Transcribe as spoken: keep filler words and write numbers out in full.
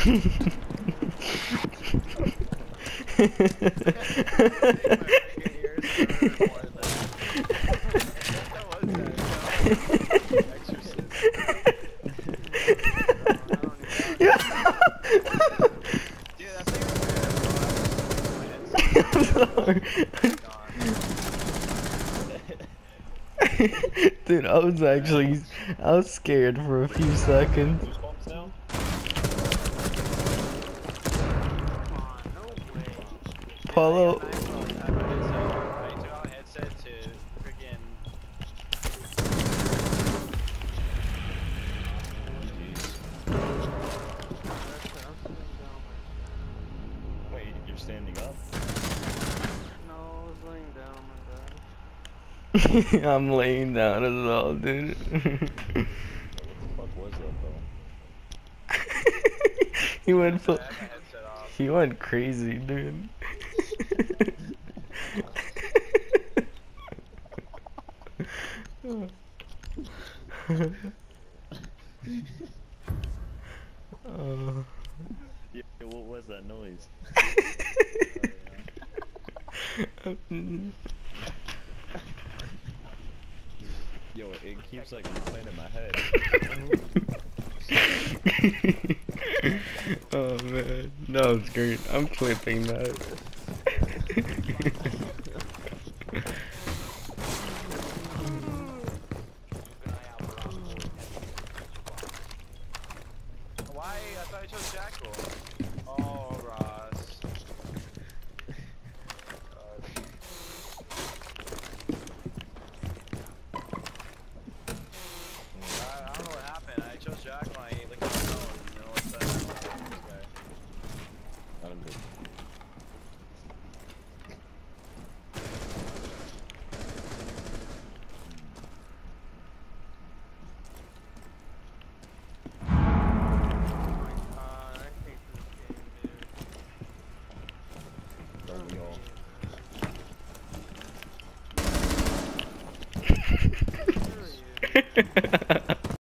Dude, I was actually, I was scared for a few seconds. Paulo. Wait, you're standing up? No, I was laying down, my bad. I'm laying down as well, dude. What the fuck was that, though? he went fu- He went crazy, dude. uh. Yeah, what was that noise? Yo, it keeps like replaying in my head. Oh man, that was great. I'm clipping that. Why? I thought I chose Jackal. Oh, Ross. I don't know what happened. I chose Jackal. I ate like a stone. You know what's that? This guy. I don't know. Ha ha ha.